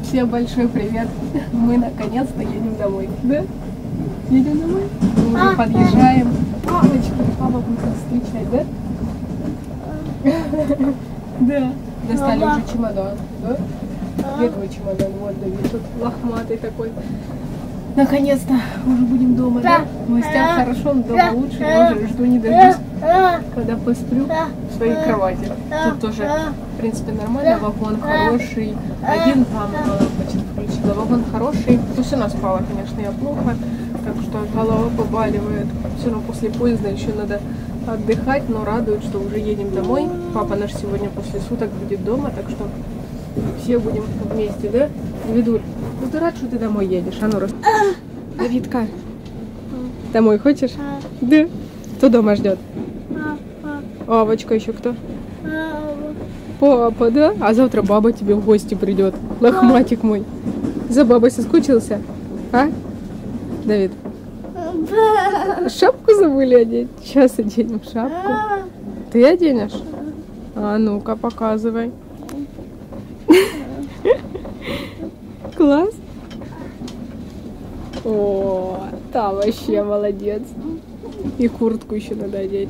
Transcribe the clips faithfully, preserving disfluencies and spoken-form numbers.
Всем большой привет. Мы наконец-то едем домой. Да? Едем домой? Мы уже подъезжаем. Мамочка, папа будет нас встречать, да? Да. Достали уже чемодан, да? Где твой чемодан? Вот, Давид, тут лохматый такой. Наконец-то уже будем дома, да? В гостях хорошо, но дома лучше. Я уже жду не дождусь, когда посплю в своей кровати. Тут тоже, в принципе, нормально. Вагон хороший. Один там лампочек включила. Вагон хороший. Пусть она спала, конечно, я плохо. Так что голова побаливает. Все равно после поезда еще надо отдыхать, но радует, что уже едем домой. Папа наш сегодня после суток будет дома, так что все будем вместе, да? Давидуль, ну ты рад, что ты домой едешь? А ну, раз... Давидка, домой хочешь? Да. Кто дома ждет? Авочка, еще кто? Папа, да? А завтра баба тебе в гости придет. Лохматик мой. За бабой соскучился? А? Давид? Шапку забыли одеть? Сейчас оденем шапку. Ты оденешь? А ну-ка, показывай. Класс. О, та вообще молодец. И куртку еще надо одеть.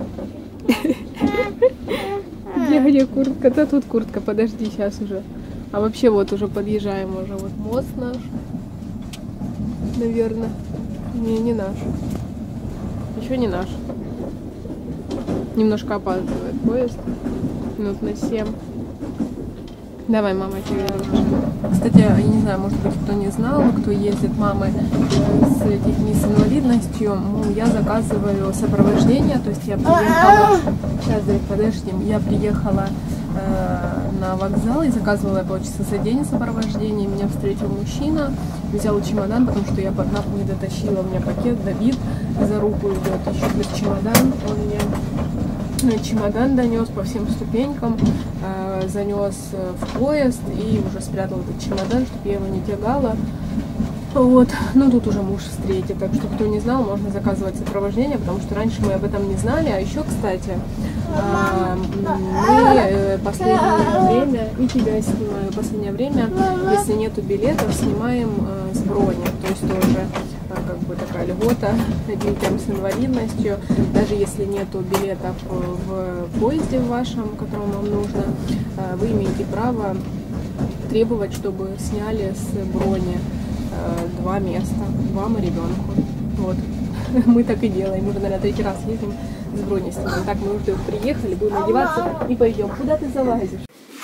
Где, где куртка? Да тут куртка, подожди, сейчас уже. А вообще вот уже подъезжаем уже. Вот мост наш. Наверное. Не, не наш. Еще не наш. Немножко опаздывает поезд. Минут на семь. Давай, мама, тебе. Кстати, я не знаю, может быть, кто не знал, кто ездит мамы с детьми с инвалидностью, ну, я заказываю сопровождение, то есть я приехала, сейчас, Дэвид, подожди, я приехала э, на вокзал и заказывала полчаса за день сопровождение, меня встретил мужчина, взял чемодан, потому что я под нахуй дотащила, у меня пакет, Давид за руку идет, еще плюс чемодан, он мне чемодан донес по всем ступенькам, э, занес в поезд и уже спрятал этот чемодан, чтобы я его не тягала. Вот, ну тут уже муж встретит, так что кто не знал, можно заказывать сопровождение, потому что раньше мы об этом не знали. А еще, кстати, э, мы последнее время, и тебя снимаю, последнее время, если нету билетов, снимаем э, с брони, то есть тоже как бы такая льгота детям с инвалидностью. Даже если нету билетов в поезде вашем, которому вам нужно, вы имеете право требовать, чтобы сняли с брони два места, вам и ребенку. Вот. Мы так и делаем. Уже, наверное, третий раз ездим с брони снимаем. Так, мы уже приехали, будем одеваться и пойдем. Куда ты залазишь?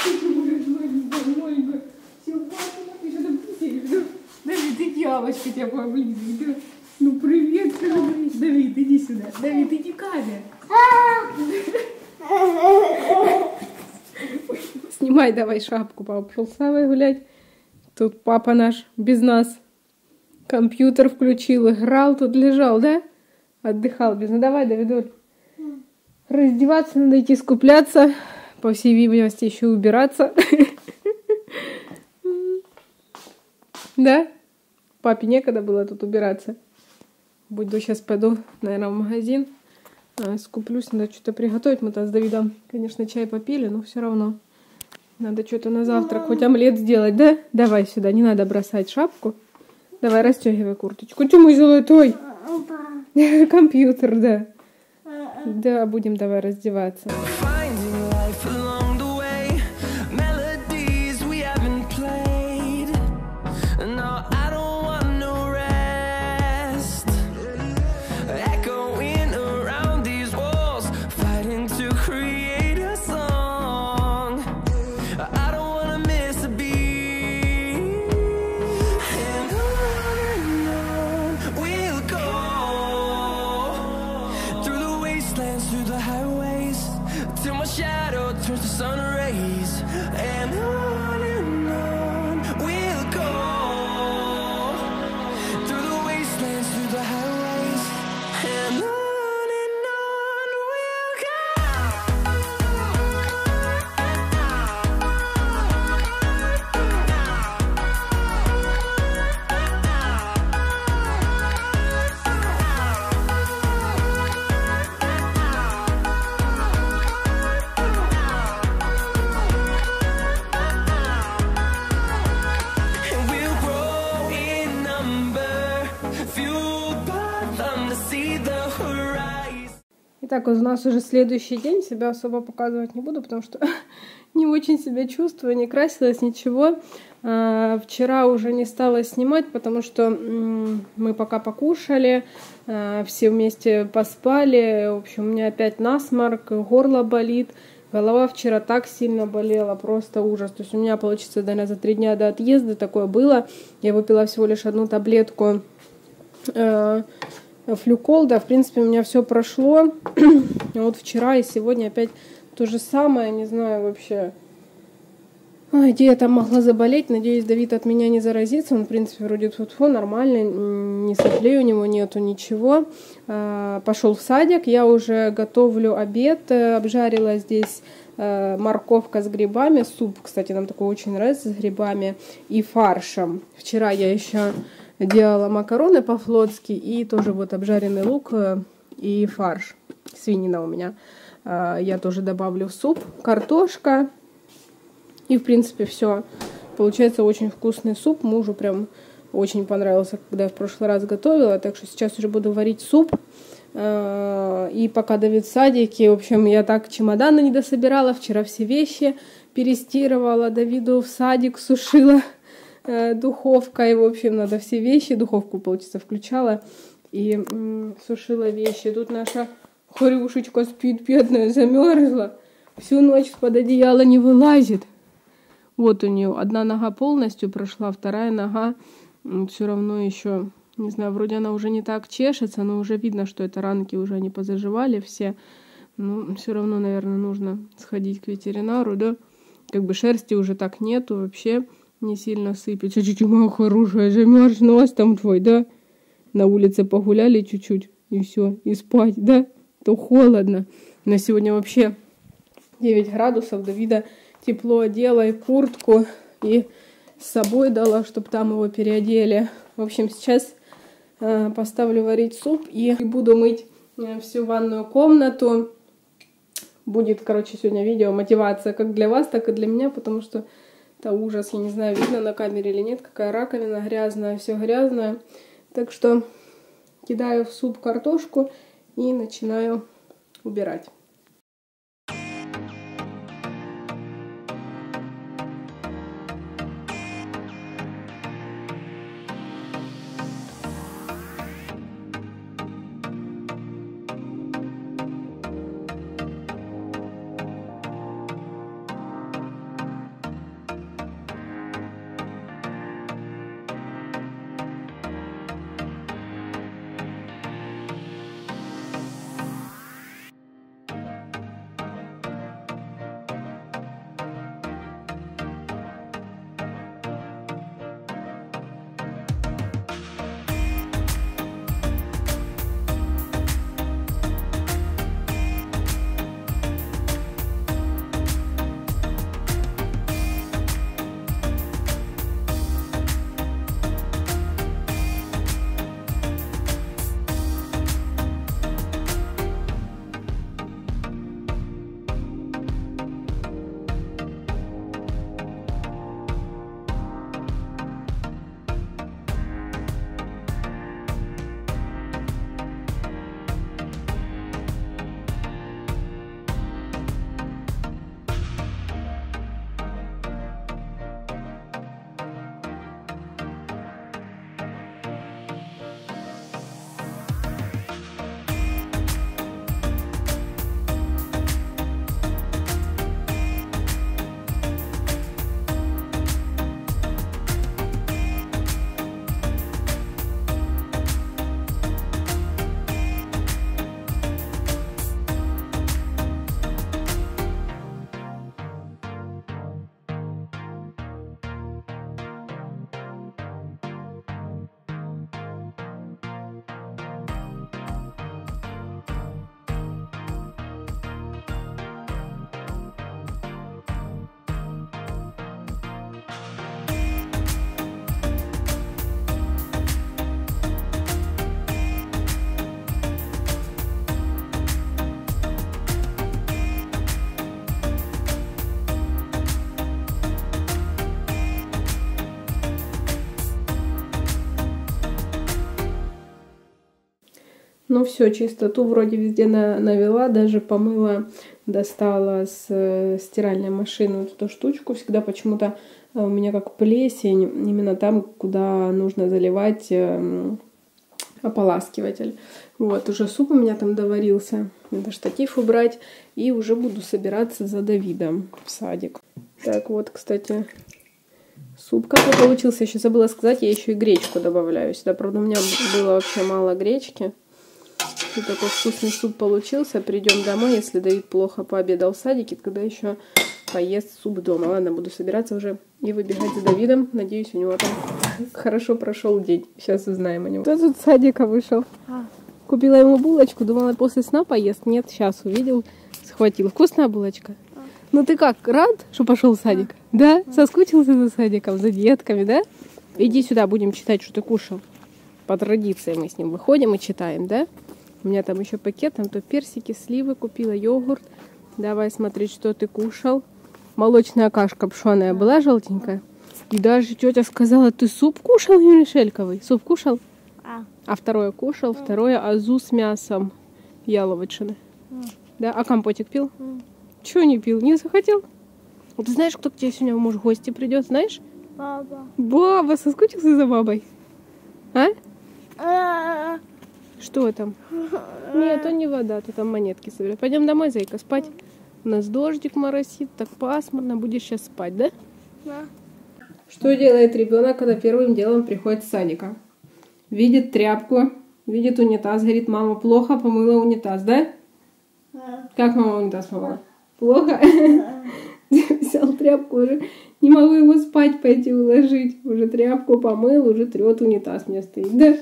Девочка тебя поблизит. Ну привет, Давид, иди сюда. Давид, иди к Ане. Снимай давай шапку, папа пошел с Авой гулять. Тут папа наш без нас компьютер включил, играл, тут лежал, да? Отдыхал без нас. Ну давай, Давидуль. Раздеваться, надо идти скупляться. По всей видимости, еще убираться. Да? Папе некогда было тут убираться. Буду сейчас пойду, наверное, в магазин. А, скуплюсь, надо что-то приготовить. Мы-то с Давидом, конечно, чай попили, но все равно. Надо что-то на завтрак, хоть омлет сделать, да? Давай сюда, не надо бросать шапку. Давай, расстегивай курточку. Ты мой золотой. Компьютер, да. Да, будем давай раздеваться. Through the highways till Так, у нас уже следующий день, себя особо показывать не буду, потому что не очень себя чувствую, не красилась, ничего. А, вчера уже не стала снимать, потому что м- мы пока покушали, а, все вместе поспали. В общем, у меня опять насморк, горло болит. Голова вчера так сильно болела, просто ужас. То есть у меня, получится, наверное, за три дня до отъезда такое было. Я выпила всего лишь одну таблетку э, флюкол, да, в принципе, у меня все прошло. Вот вчера и сегодня опять то же самое, не знаю вообще, ой, где я там могла заболеть. Надеюсь, Давид от меня не заразится. Он, в принципе, вроде тьфу-тьфу, нормальный, ни соплей у него нету, ничего. Пошел в садик, я уже готовлю обед, обжарила здесь морковка с грибами, суп, кстати, нам такой очень нравится, с грибами и фаршем. Вчера я еще делала макароны по-флотски и тоже вот обжаренный лук и фарш, свинина у меня. Я тоже добавлю в суп, картошка. И, в принципе, все. Получается очень вкусный суп. Мужу прям очень понравился, когда я в прошлый раз готовила. Так что сейчас уже буду варить суп. И пока Давид в садике, в общем, я так чемоданы не дособирала. Вчера все вещи перестирывала. Давиду в садик сушила духовкой. В общем, надо все вещи. Духовку, получается, включала и м- сушила вещи. Тут наша Хрюшечка спит, бедная, замерзла. Всю ночь под одеяло не вылазит. Вот у нее одна нога полностью прошла, вторая нога все равно еще, не знаю, вроде она уже не так чешется, но уже видно, что это ранки уже не позаживали все. Ну, все равно, наверное, нужно сходить к ветеринару, да? Как бы шерсти уже так нету, вообще не сильно сыпет. Чуть-чуть, моя хорошая, замерз нос там твой, да? На улице погуляли чуть-чуть, и все, и спать, да? То холодно. На сегодня вообще девять градусов, Давида тепло одела и куртку, и с собой дала, чтобы там его переодели. В общем, сейчас э, поставлю варить суп и буду мыть э, всю ванную комнату. Будет, короче, сегодня видео мотивация как для вас, так и для меня, потому что это ужас. Я не знаю, видно на камере или нет, какая раковина грязная, все грязное. Так что кидаю в суп картошку и начинаю убирать. Ну все, чистоту вроде везде на, навела, даже помыла, достала с э, стиральной машины вот эту штучку. Всегда почему-то у меня как плесень, именно там, куда нужно заливать э, ополаскиватель. Вот, уже суп у меня там доварился. Надо штатив убрать. И уже буду собираться за Давидом в садик. Так, вот, кстати, суп какой получился. Еще забыла сказать, я еще и гречку добавляю сюда. Правда, у меня было вообще мало гречки. И такой вкусный суп получился. Придем домой, если Давид плохо пообедал в садике, тогда еще поест суп дома. Ладно, буду собираться уже и выбегать за Давидом. Надеюсь, у него там хорошо прошел день. Сейчас узнаем о нем. Кто тут с садика вышел? А. Купила ему булочку, думала, после сна поест. Нет, сейчас увидел, схватил. Вкусная булочка? А. Ну ты как, рад, что пошел в садик? А. Да? А. Соскучился за садиком, за детками, да? Иди сюда, будем читать, что ты кушал. По традиции мы с ним выходим и читаем, да? У меня там еще пакет, там то персики, сливы купила, йогурт. Давай смотреть, что ты кушал. Молочная кашка пшеная была желтенькая. И даже тетя сказала, ты суп кушал, Юрий Шельковый? Суп кушал? А, а второе кушал, а. Второе азу с мясом яловичины. А. Да, а компотик пил? А. Чего не пил? Не захотел? Ты знаешь, кто к тебе сегодня, может, в гости придет, знаешь? Баба. Баба, соскучился за бабой? А? А. Что там? Нет, это не вода, то там монетки собирают. Пойдем домой, зайка, спать. У нас дождик моросит, так пасмурно. Будешь сейчас спать, да? Да. Что делает ребенок, когда первым делом приходит с садика? Видит тряпку, видит унитаз, говорит, мама плохо помыла унитаз, да? Да. Как мама унитаз помыла? Плохо? Да. Взял тряпку уже. Не могу его спать пойти уложить. Уже тряпку помыл, уже трет унитаз мне стоит, да?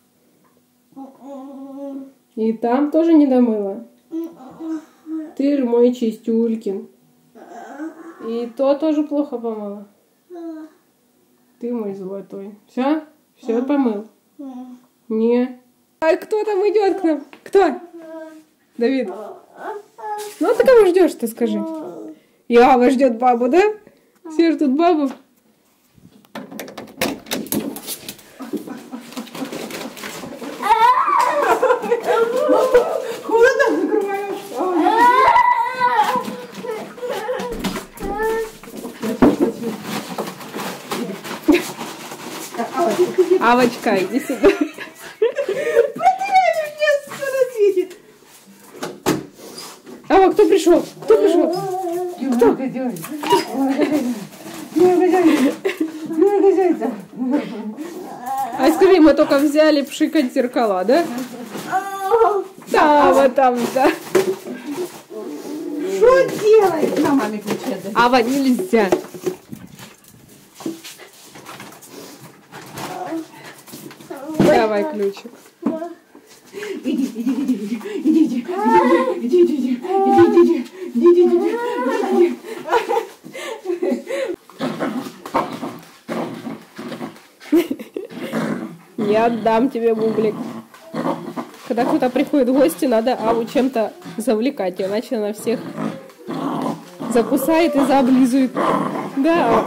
И там тоже не домыла. Ты же мой чистюлькин. И то тоже плохо помыла. Ты мой золотой. Все? Все помыл? Не. А кто там идет к нам? Кто? Давид. Ну ты кого ждешь, ты скажи? Ява ждет бабу, да? Все ждут бабу. Холодно закрываешь. Авочка, иди сюда. Ава, кто пришел? Кто пришел? Кто? А скажи, мы только взяли пшикать зеркала, да? Да, вот там, да. Что делает? На маме ключи. Ава, нельзя. Давай ключик. Иди, иди, иди, иди, иди, иди, иди, иди, иди, иди, иди, иди, иди, иди. Я отдам тебе бублик. Когда кто-то приходит в гости, надо Аву чем-то завлекать, иначе она всех закусает и заоблизует. Да.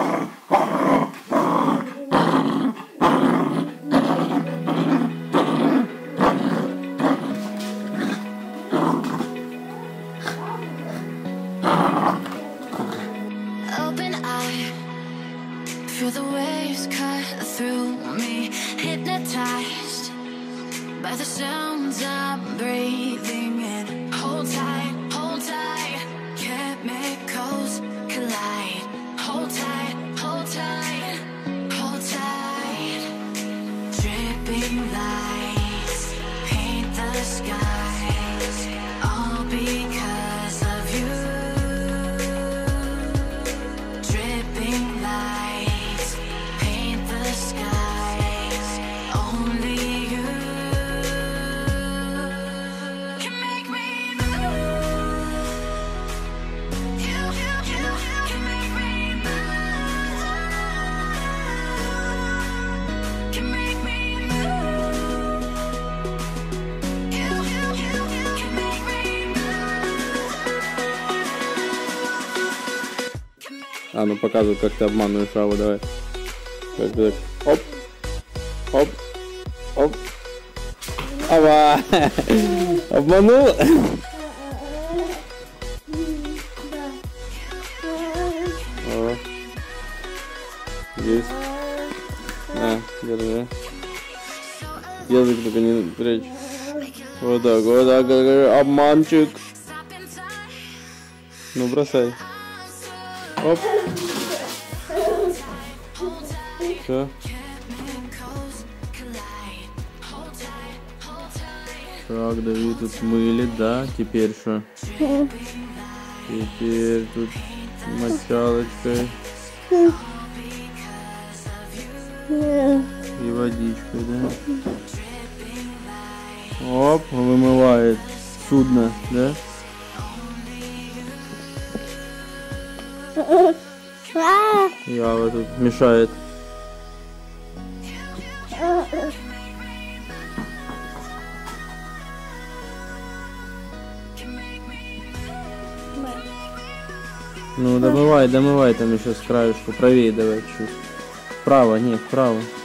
By the sounds I'm breathing in. Hold tight, hold tight. Chemicals collide. Hold tight, hold tight, hold tight. Dripping lights paint the skies, all because of you. Dripping lights paint the skies, only you. А, ну показывай, как ты обманываешь Аву, давай. Как ты так, оп, оп, оп. Ава! Обманул? О. Есть. На, держи. Язык только не прячь. Вот так, вот так, обманчик. Ну, бросай. Оп. Все. Так, Давид, тут мыли, да? Теперь что? Теперь тут мочалочкой. И водичкой, да? Оп, вымывает судно, да? Ява тут мешает. Ну, домывай, домывай там еще с краешку. Правее давай чуть. Вправо, нет, вправо.